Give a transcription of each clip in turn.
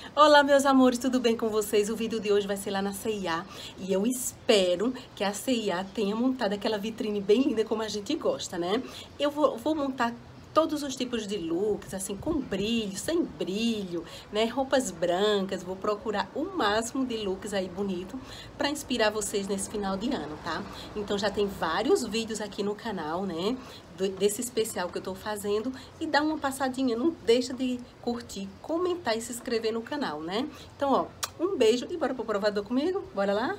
Olá, meus amores, tudo bem com vocês? O vídeo de hoje vai ser lá na C&A e eu espero que a C&A tenha montado aquela vitrine bem linda como a gente gosta, né? Eu vou montar todos os tipos de looks, assim, com brilho, sem brilho, né? Roupas brancas, vou procurar o máximo de looks aí bonito para inspirar vocês nesse final de ano, tá? Então já tem vários vídeos aqui no canal, né? Desse especial que eu tô fazendo, e dá uma passadinha, não deixa de curtir, comentar e se inscrever no canal, né? Então, ó, um beijo e bora pro provador comigo? Bora lá?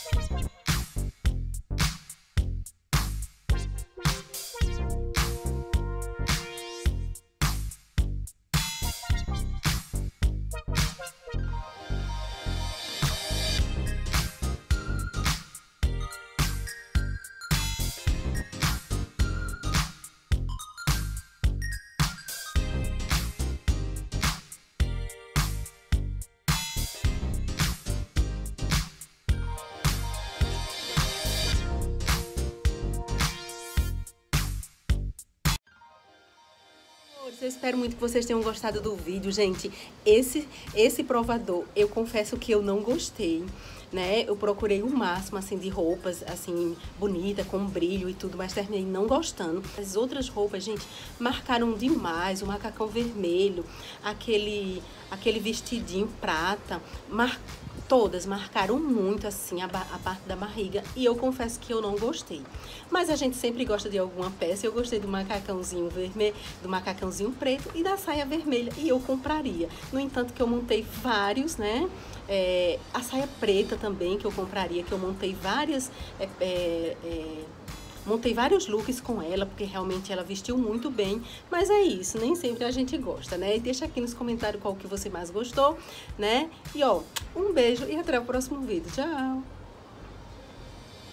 Eu espero muito que vocês tenham gostado do vídeo, gente. Esse provador, eu confesso que eu não gostei, né? Eu procurei o máximo, assim, de roupas, assim, bonita, com brilho e tudo, mas terminei não gostando. As outras roupas, gente, marcaram demais. O macacão vermelho, aquele vestidinho prata, todas marcaram muito, assim, a parte da barriga. E eu confesso que eu não gostei. Mas a gente sempre gosta de alguma peça. Eu gostei do macacãozinho vermelho, do macacãozinho preto e da saia vermelha. E eu compraria. No entanto, que eu montei vários, né? A saia preta também, que eu compraria, que eu montei várias... montei vários looks com ela, porque realmente ela vestiu muito bem. Mas é isso, nem sempre a gente gosta, né? E deixa aqui nos comentários qual que você mais gostou, né? E ó, um beijo e até o próximo vídeo. Tchau!